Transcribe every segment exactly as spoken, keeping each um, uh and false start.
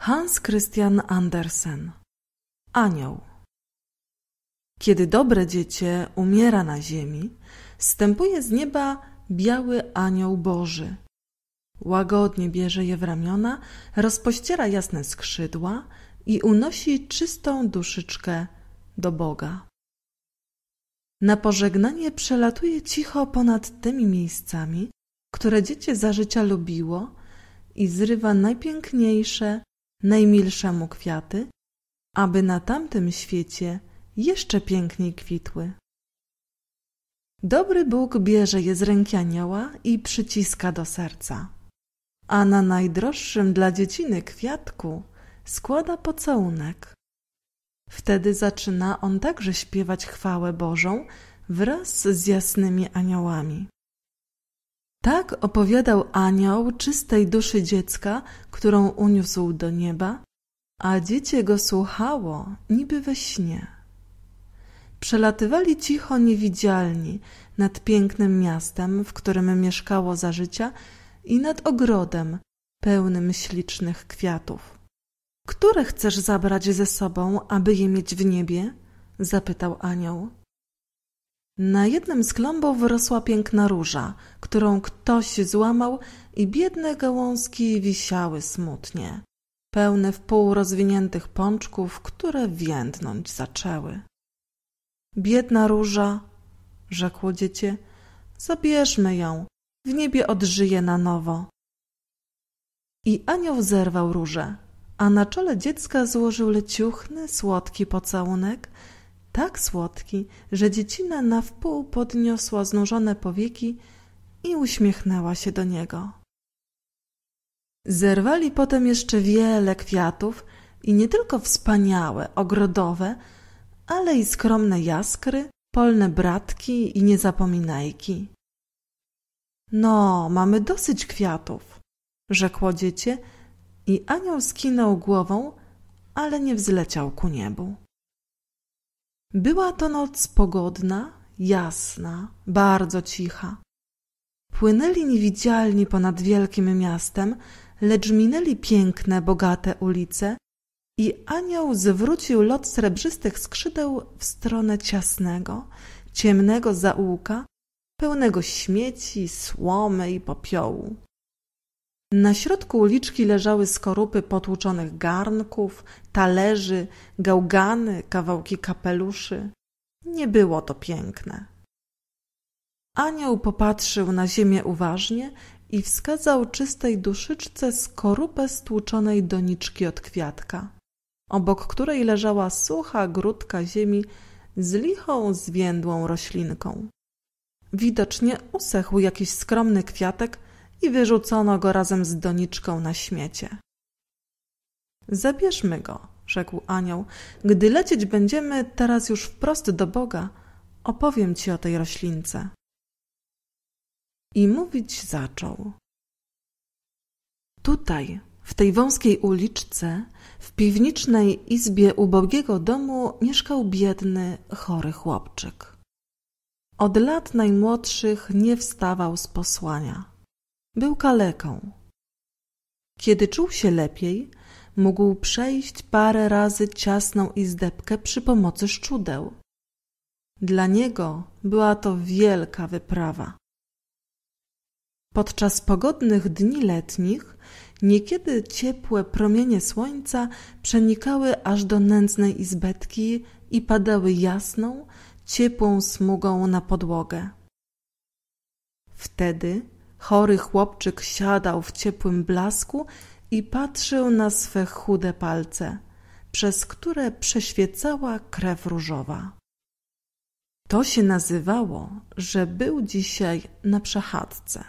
Hans Christian Andersen. Anioł. Kiedy dobre dziecię umiera na ziemi, zstępuje z nieba biały anioł Boży. Łagodnie bierze je w ramiona, rozpościera jasne skrzydła i unosi czystą duszyczkę do Boga. Na pożegnanie przelatuje cicho ponad tymi miejscami, które dziecię za życia lubiło, i zrywa najpiękniejsze, najmilsze mu kwiaty, aby na tamtym świecie jeszcze piękniej kwitły. Dobry Bóg bierze je z ręki anioła i przyciska do serca, a na najdroższym dla dzieciny kwiatku składa pocałunek. Wtedy zaczyna on także śpiewać chwałę Bożą wraz z jasnymi aniołami. Tak opowiadał anioł czystej duszy dziecka, którą uniósł do nieba, a dziecię go słuchało niby we śnie. Przelatywali cicho niewidzialni nad pięknym miastem, w którym mieszkało za życia, i nad ogrodem pełnym ślicznych kwiatów. — Które chcesz zabrać ze sobą, aby je mieć w niebie? — zapytał anioł. Na jednym z klombów rosła piękna róża, którą ktoś złamał, i biedne gałązki wisiały smutnie, pełne wpół rozwiniętych pączków, które więdnąć zaczęły. — Biedna róża — rzekło dziecię — zabierzmy ją, w niebie odżyje na nowo. I anioł zerwał różę, a na czole dziecka złożył leciuchny, słodki pocałunek, tak słodki, że dziecina na wpół podniosła znużone powieki i uśmiechnęła się do niego. Zerwali potem jeszcze wiele kwiatów, i nie tylko wspaniałe, ogrodowe, ale i skromne jaskry, polne bratki i niezapominajki. — No, mamy dosyć kwiatów — rzekło dziecię, i anioł skinął głową, ale nie wzleciał ku niebu. Była to noc pogodna, jasna, bardzo cicha. Płynęli niewidzialni ponad wielkim miastem, lecz minęli piękne, bogate ulice, i anioł zwrócił lot srebrzystych skrzydeł w stronę ciasnego, ciemnego zaułka, pełnego śmieci, słomy i popiołu. Na środku uliczki leżały skorupy potłuczonych garnków, talerzy, gałgany, kawałki kapeluszy. Nie było to piękne. Anioł popatrzył na ziemię uważnie i wskazał czystej duszyczce skorupę stłuczonej doniczki od kwiatka, obok której leżała sucha grudka ziemi z lichą, zwiędłą roślinką. Widocznie usechł jakiś skromny kwiatek i wyrzucono go razem z doniczką na śmiecie. — Zabierzmy go — rzekł anioł. — Gdy lecieć będziemy teraz już wprost do Boga, opowiem ci o tej roślince. I mówić zaczął. Tutaj, w tej wąskiej uliczce, w piwnicznej izbie ubogiego domu mieszkał biedny, chory chłopczyk. Od lat najmłodszych nie wstawał z posłania. Był kaleką. Kiedy czuł się lepiej, mógł przejść parę razy ciasną izdebkę przy pomocy szczudeł. Dla niego była to wielka wyprawa. Podczas pogodnych dni letnich niekiedy ciepłe promienie słońca przenikały aż do nędznej izbetki i padały jasną, ciepłą smugą na podłogę. Wtedy chory chłopczyk siadał w ciepłym blasku i patrzył na swe chude palce, przez które przeświecała krew różowa. To się nazywało, że był dzisiaj na przechadzce.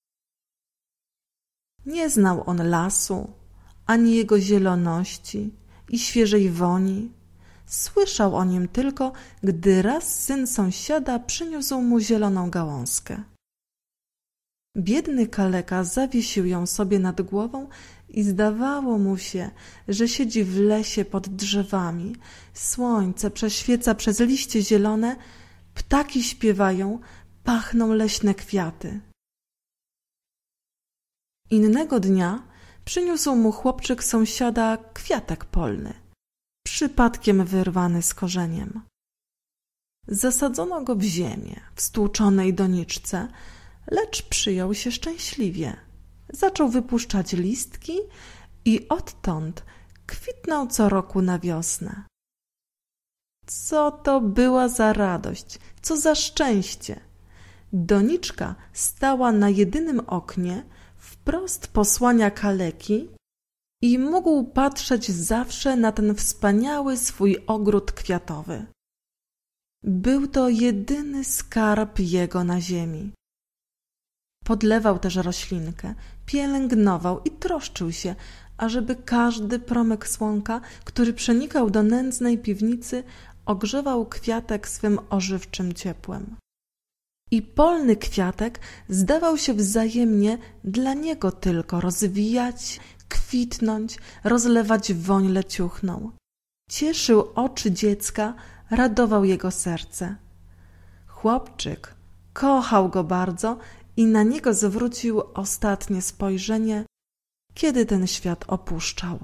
Nie znał on lasu, ani jego zieloności i świeżej woni. Słyszał o nim tylko, gdy raz syn sąsiada przyniósł mu zieloną gałązkę. Biedny kaleka zawiesił ją sobie nad głową i zdawało mu się, że siedzi w lesie pod drzewami. Słońce prześwieca przez liście zielone, ptaki śpiewają, pachną leśne kwiaty. Innego dnia przyniósł mu chłopczyk sąsiada kwiatek polny, przypadkiem wyrwany z korzeniem. Zasadzono go w ziemię, w stłuczonej doniczce, lecz przyjął się szczęśliwie. Zaczął wypuszczać listki i odtąd kwitnął co roku na wiosnę. Co to była za radość, co za szczęście! Doniczka stała na jedynym oknie, wprost posłania kaleki i mógł patrzeć zawsze na ten wspaniały swój ogród kwiatowy. Był to jedyny skarb jego na ziemi. Podlewał też roślinkę, pielęgnował i troszczył się, ażeby każdy promyk słonka, który przenikał do nędznej piwnicy, ogrzewał kwiatek swym ożywczym ciepłem. I polny kwiatek zdawał się wzajemnie dla niego tylko rozwijać, kwitnąć, rozlewać woń leciuchną. Cieszył oczy dziecka, radował jego serce. Chłopczyk kochał go bardzo i na niego zwrócił ostatnie spojrzenie, kiedy ten świat opuszczał.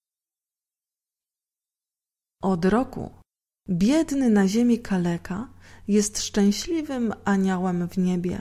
Od roku biedny na ziemi kaleka jest szczęśliwym aniołem w niebie.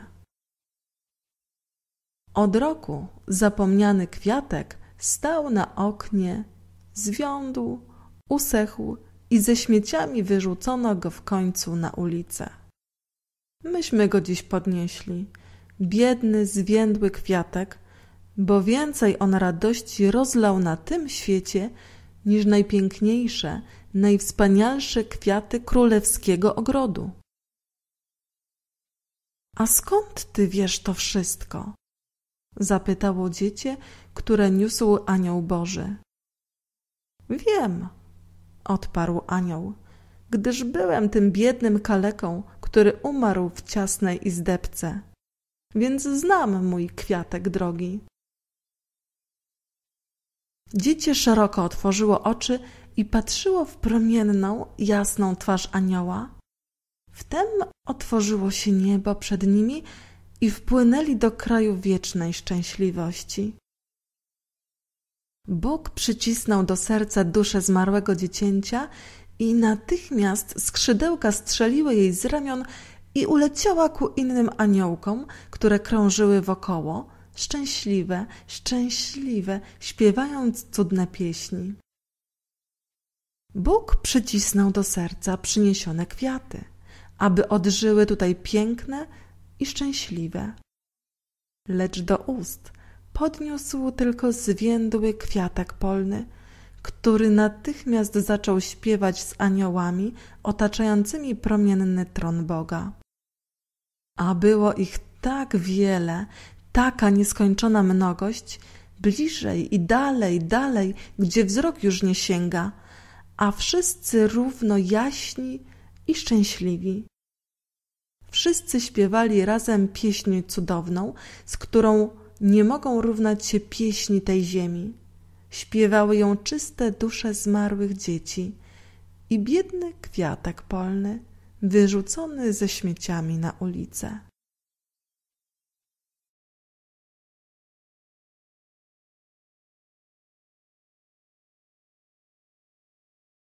Od roku zapomniany kwiatek stał na oknie, zwiądł, usechł i ze śmieciami wyrzucono go w końcu na ulicę. Myśmy go dziś podnieśli, biedny, zwiędły kwiatek, bo więcej on radości rozlał na tym świecie, niż najpiękniejsze, najwspanialsze kwiaty królewskiego ogrodu. A skąd ty wiesz to wszystko? Zapytało dziecię, które niósł anioł Boży. Wiem, odparł anioł, gdyż byłem tym biednym kaleką, który umarł w ciasnej izdebce, więc znam mój kwiatek drogi. Dziecię szeroko otworzyło oczy i patrzyło w promienną, jasną twarz anioła. Wtem otworzyło się niebo przed nimi i wpłynęli do kraju wiecznej szczęśliwości. Bóg przycisnął do serca duszę zmarłego dziecięcia i natychmiast skrzydełka strzeliły jej z ramion i uleciała ku innym aniołkom, które krążyły wokoło, szczęśliwe, szczęśliwe, śpiewając cudne pieśni. Bóg przycisnął do serca przyniesione kwiaty, aby odżyły tutaj piękne i szczęśliwe. Lecz do ust podniósł tylko zwiędły kwiatek polny, który natychmiast zaczął śpiewać z aniołami otaczającymi promienny tron Boga. A było ich tak wiele, taka nieskończona mnogość, bliżej i dalej, dalej, gdzie wzrok już nie sięga, a wszyscy równo jaśni i szczęśliwi. Wszyscy śpiewali razem pieśń cudowną, z którą nie mogą równać się pieśni tej ziemi. Śpiewały ją czyste dusze zmarłych dzieci i biedny kwiatek polny, wyrzucony ze śmieciami na ulicę.